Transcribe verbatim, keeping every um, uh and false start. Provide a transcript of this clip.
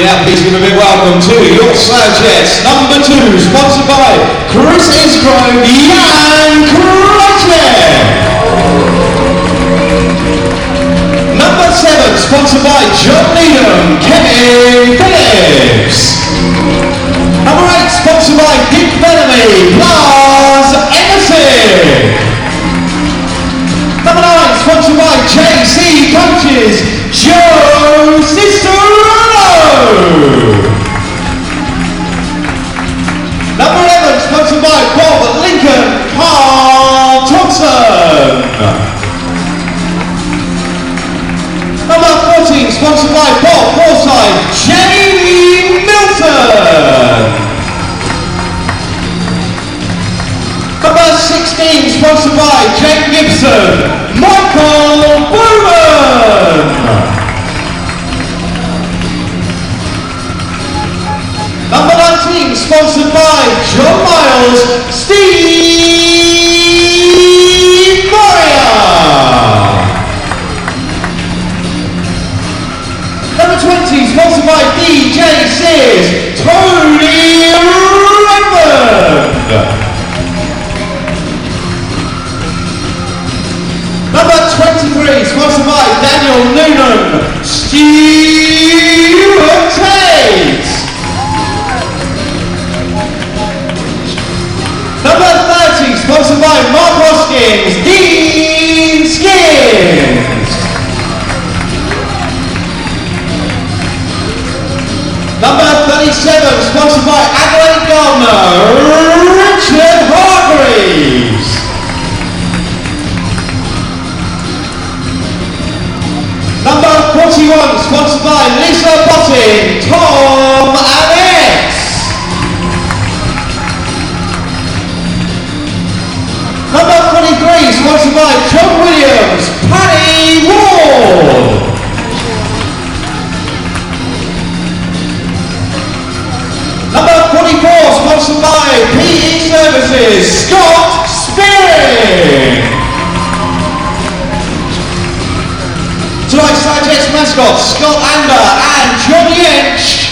now please give a big welcome to your Slough Jets number two, sponsored by Chris Isgrove, Jan Krajcek. Number seven, sponsored by John Needham, Kevin Phillips. Number eight, sponsored by Dick Bellamy, Lars Emerson. Number nine, sponsored by J C Coaches, Joe Cicerone. Number eleven, sponsored by Bob Lincoln, Carl Thompson. Number fourteen, sponsored by Bob Forsyth, Jamie Milton. Number sixteen, sponsored by Jake Gibson, Michael Bowman. Number nineteen, sponsored by John Miles, Steve Moria. Number twenty, sponsored by D J Sears, Tony Redmond. Number twenty-three, sponsored by Daniel Noonan, Stuart Tate. Number thirty, sponsored by Mark Hoskins, Dean Skins. Number thirty-seven, sponsored by Adelaide Gardner, Richard Hargreaves. Number forty-one, sponsored by Lisa Bottin, Tom Annette. Number forty-three, sponsored by John Williams, Paddy Ward. Number forty-four, sponsored by P E Services, Scott Spearing. Tonight's Slough Jets mascots, Scott Ander and John Yench.